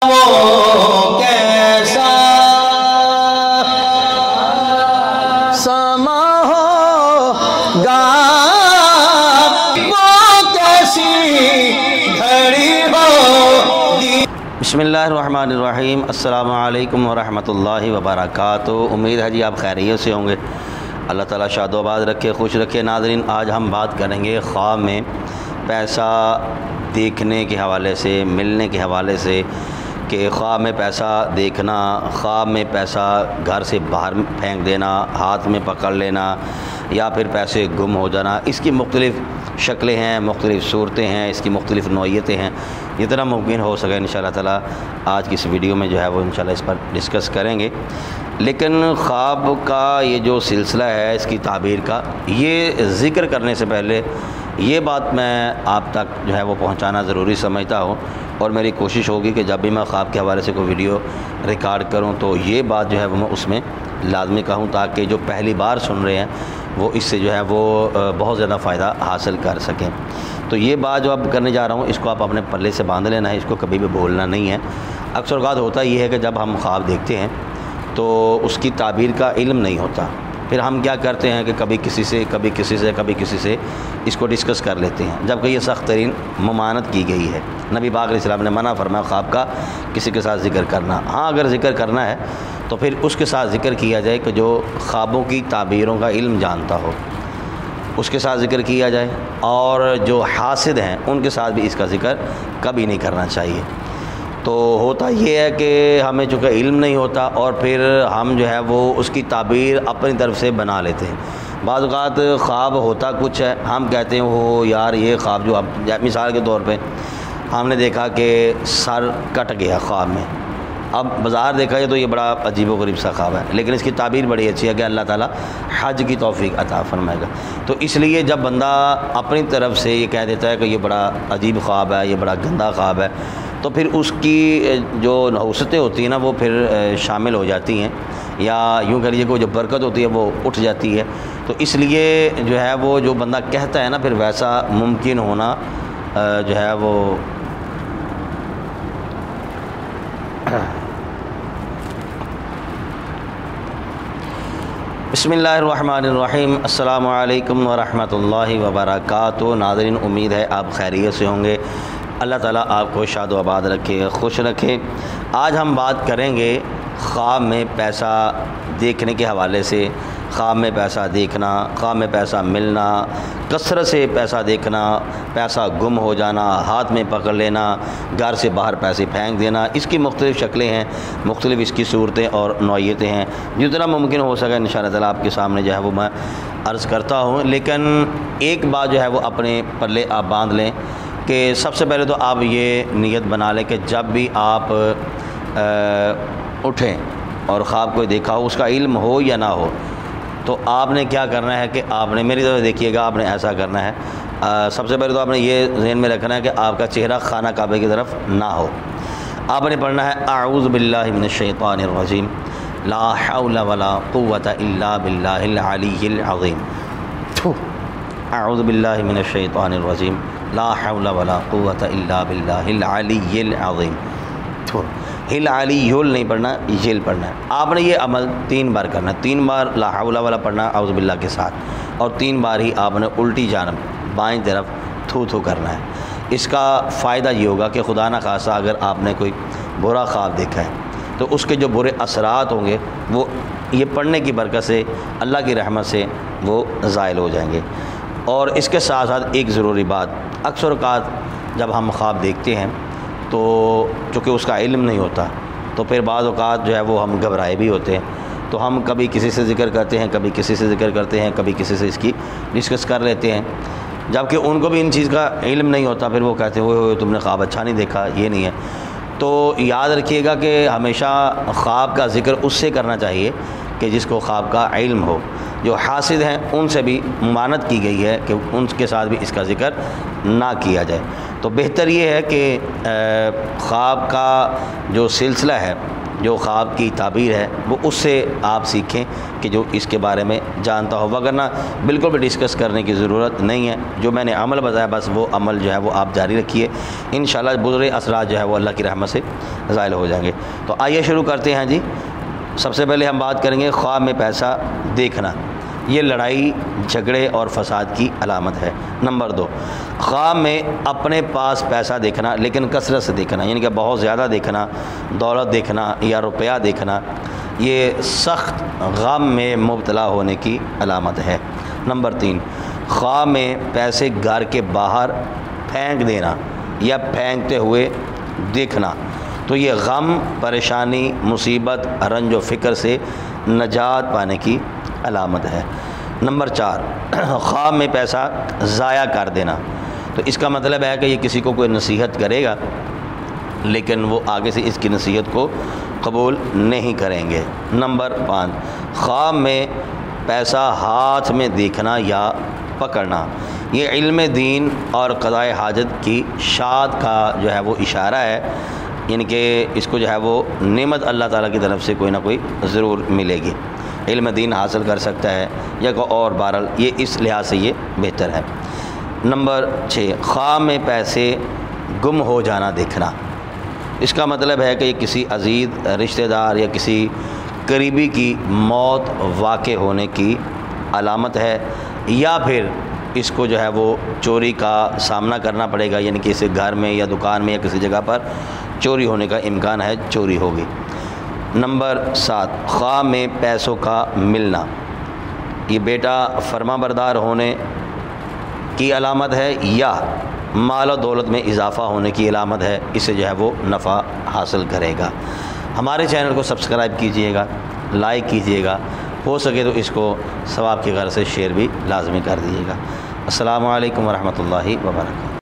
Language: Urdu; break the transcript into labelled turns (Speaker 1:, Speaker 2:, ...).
Speaker 1: وہ کیسا سما ہوگا، وہ کیسی گھڑی ہوگی۔ بسم اللہ الرحمن الرحیم۔ السلام علیکم ورحمۃ اللہ وبرکاتہ۔ امید ہے جی آپ خیریت سے ہوں گے۔ اللہ تعالیٰ شاد و آباد رکھے، خوش رکھے۔ ناظرین، آج ہم بات کریں گے خواب میں پیسہ دیکھنے کے حوالے سے، ملنے کے حوالے سے، کہ خواب میں پیسہ دیکھنا، خواب میں پیسہ گھر سے باہر پھینک دینا، ہاتھ میں پکڑ لینا، یا پھر پیسے گم ہو جانا۔ اس کی مختلف شکلیں ہیں، مختلف صورتیں ہیں، اس کی مختلف نوعیتیں ہیں۔ جتنا ممکن ہو سکے انشاءاللہ تعالیٰ آج کی اس ویڈیو میں جو ہے وہ انشاءاللہ اس پر ڈسکس کریں گے۔ لیکن خواب کا یہ جو سلسلہ ہے، اس کی تعبیر کا، یہ ذکر کرنے سے پہلے یہ بات میں آپ تک جو ہے وہ پہنچانا ضروری سمجھتا ہوں، اور میری کوشش ہوگی کہ جب بھی میں خواب کے حوالے سے کوئی ویڈیو ریکارڈ کروں تو یہ بات جو ہے وہ میں اس میں لازمی کہوں، تاکہ جو پہلی بار سن رہے ہیں وہ اس سے جو ہے وہ بہت زیادہ فائدہ حاصل کر سکیں۔ تو یہ بات جو اب کرنے جا رہا ہوں، اس کو آپ اپنے پلے سے باندھ لینا ہے، اس کو کبھی بھی بھولنا نہیں ہے۔ اکثر اوقات ہوتا یہ ہے کہ جب ہم خواب دیکھتے ہیں تو اس کی تعبیر کا علم نہیں ہوتا، پھر ہم کیا کرتے ہیں کہ کبھی کسی سے اس کو ڈسکس کر لیتے ہیں، جبکہ یہ سخت ترین ممانعت کی گئی ہے۔ نبی پاک علیہ السلام نے منع فرمایا خواب کا کسی کے ساتھ ذکر کرنا۔ ہاں، اگر ذکر کرنا ہے تو پھر اس کے ساتھ ذکر کیا جائے کہ جو خوابوں کی تعبیروں کا علم جانتا ہو، اس کے ساتھ ذکر کیا جائے، اور جو حاسد ہیں ان کے ساتھ بھی اس کا ذکر کبھی نہیں کرنا چاہیے۔ تو ہوتا یہ ہے کہ ہمیں چونکہ علم نہیں ہوتا، اور پھر ہم جو ہے وہ اس کی تعبیر اپنی طرف سے بنا لیتے ہیں۔ بعض اوقات خواب ہوتا کچھ ہے، ہم کہتے ہیں وہ یار یہ خواب جو مثال کے طور پہ ہم نے دیکھا کہ سر کٹ گیا خواب میں، اب بازار دیکھا جائے تو یہ بڑا عجیب و غریب سا خواب ہے، لیکن اس کی تعبیر بڑی اچھی ہے کہ اللہ تعالیٰ حج کی توفیق عطا فرمائے گا۔ تو اس لیے جب بندہ اپنی طرف سے یہ کہہ دیتا ہے کہ یہ بڑا عجیب خواب ہے، یہ بڑا گندا خواب ہے، تو پھر اس کی جو نحوستیں ہوتی ہیں نا وہ پھر شامل ہو جاتی ہیں، یا یوں کہہ لیجیے کہ جو برکت ہوتی ہے وہ اٹھ جاتی ہے۔ تو اس لیے جو ہے وہ جو بندہ کہتا ہے نا، پھر ویسا ممکن ہونا جو ہے وہ بسم اللہ الرحمن الرحیم۔ السلام علیکم ورحمۃ اللہ وبرکاتہ۔ ناظرین، امید ہے آپ خیریت سے ہوں گے۔ اللہ تعالیٰ آپ کو شاد و آباد رکھے، خوش رکھے۔ آج ہم بات کریں گے خواب میں پیسہ دیکھنے کے حوالے سے، خواب میں پیسہ دیکھنا، خواب میں پیسہ ملنا، کثرت سے پیسہ دیکھنا، پیسہ گم ہو جانا، ہاتھ میں پکڑ لینا، گھر سے باہر پیسے پھینک دینا۔ اس کی مختلف شکلیں ہیں، مختلف اس کی صورتیں اور نوعیتیں ہیں۔ جتنا ممکن ہو سکے انشاءاللہ تعالیٰ آپ کے سامنے جو ہے وہ میں عرض کرتا ہوں۔ لیکن ایک بات جو ہے وہ اپنے پلے آپ باندھ لیں کہ سب سے پہلے تو آپ یہ نیت بنا لیں کہ جب بھی آپ اٹھیں اور خواب کوئی دیکھا ہو، اس کا علم ہو یا نہ ہو، تو آپ نے کیا کرنا ہے کہ آپ نے میری طرف دیکھیے گا، آپ نے ایسا کرنا ہے۔ سب سے پہلے تو آپ نے یہ ذہن میں رکھنا ہے کہ آپ کا چہرہ خانہ کعبہ کی طرف نہ ہو۔ آپ نے پڑھنا ہے اعوذ باللہ من الشیطان الرجیم، لا حول ولا قوۃ الا باللہ العلی العظیم۔ اعوذ باللہ من الشیطان الرجیم، لا حول ولا قوۃ الا باللہ العلی العظیم۔ العلی نہیں پڑھنا، یل پڑھنا ہے۔ آپ نے یہ عمل 3 بار کرنا ہے، 3 بار لا حول والا پڑھنا ہے اعوذ باللہ کے ساتھ، اور 3 بار ہی آپ نے الٹی جانب بائیں طرف تھو کرنا ہے۔ اس کا فائدہ یہ ہوگا کہ خدا نہ خواستہ اگر آپ نے کوئی برا خواب دیکھا ہے تو اس کے جو برے اثرات ہوں گے وہ یہ پڑھنے کی برکت سے، اللہ کی رحمت سے وہ زائل ہو جائیں گے۔ اور اس کے ساتھ ساتھ ایک ضروری بات، اکثر اوقات جب ہم خواب دیکھتے ہیں تو چونکہ اس کا علم نہیں ہوتا، تو پھر بعض اوقات جو ہے وہ ہم گھبرائے بھی ہوتے ہیں، تو ہم کبھی کسی سے ذکر کرتے ہیں، کبھی کسی سے ذکر کرتے ہیں، کبھی کسی سے اس کی ڈسکس کر لیتے ہیں، جبکہ ان کو بھی ان چیز کا علم نہیں ہوتا۔ پھر وہ کہتے ہیں وہ تم نے خواب اچھا نہیں دیکھا، یہ نہیں ہے۔ تو یاد رکھیے گا کہ ہمیشہ خواب کا ذکر اس سے کرنا چاہیے کہ جس کو خواب کا علم ہو۔ جو حاسد ہیں ان سے بھی ممانعت کی گئی ہے کہ ان کے ساتھ بھی اس کا ذکر نہ کیا جائے۔ تو بہتر یہ ہے کہ خواب کا جو سلسلہ ہے جو خواب کی تعبیر ہے وہ اس سے آپ سیکھیں کہ جو اس کے بارے میں جانتا ہو، وگرنہ بالکل بھی ڈسکس کرنے کی ضرورت نہیں ہے۔ جو میں نے عمل بتایا بس وہ عمل جو ہے وہ آپ جاری رکھیے، انشاءاللہ برے اثرات جو ہے وہ اللہ کی رحمت سے زائل ہو جائیں گے۔ تو آئیے شروع کرتے ہیں جی۔ سب سے پہلے ہم بات کریں گے خواب میں پیسہ دیکھنا، یہ لڑائی جھگڑے اور فساد کی علامت ہے۔ نمبر 2، خواب میں اپنے پاس پیسہ دیکھنا لیکن کثرت سے دیکھنا، یعنی کہ بہت زیادہ دیکھنا، دولت دیکھنا یا روپیہ دیکھنا، یہ سخت غم میں مبتلا ہونے کی علامت ہے۔ نمبر 3، خواب میں پیسے گھر کے باہر پھینک دینا یا پھینکتے ہوئے دیکھنا، تو یہ غم، پریشانی، مصیبت، رنج و فکر سے نجات پانے کی علامت ہے۔ نمبر 4، خواب میں پیسہ ضائع کر دینا، تو اس کا مطلب ہے کہ یہ کسی کو کوئی نصیحت کرے گا لیکن وہ آگے سے اس کی نصیحت کو قبول نہیں کریں گے۔ نمبر 5، خواب میں پیسہ ہاتھ میں دیکھنا یا پکڑنا، یہ علم دین اور قضاء حاجت کی شاد کا جو ہے وہ اشارہ ہے، یعنی کہ اس کو جو ہے وہ نعمت اللہ تعالیٰ کی طرف سے کوئی نہ کوئی ضرور ملے گی، علم دین حاصل کر سکتا ہے یا کوئی اور بہرحال یہ اس لحاظ سے یہ بہتر ہے۔ نمبر 6، خواب میں پیسے گم ہو جانا دیکھنا، اس کا مطلب ہے کہ یہ کسی عزیز رشتہ دار یا کسی قریبی کی موت واقع ہونے کی علامت ہے، یا پھر اس کو جو ہے وہ چوری کا سامنا کرنا پڑے گا، یعنی کہ اسے گھر میں یا دکان میں یا کسی جگہ پر چوری ہونے کا امکان ہے، چوری ہوگی۔ نمبر 7، خواب میں پیسوں کا ملنا، یہ بیٹا فرما بردار ہونے کی علامت ہے یا مال و دولت میں اضافہ ہونے کی علامت ہے، اسے جو ہے وہ نفع حاصل کرے گا۔ ہمارے چینل کو سبسکرائب کیجئے گا، لائک کیجئے گا، ہو سکے تو اس کو ثواب کی غرض سے شیئر بھی لازمی کر دیجیے گا۔ السلام علیکم ورحمۃ اللہ وبرکاتہ۔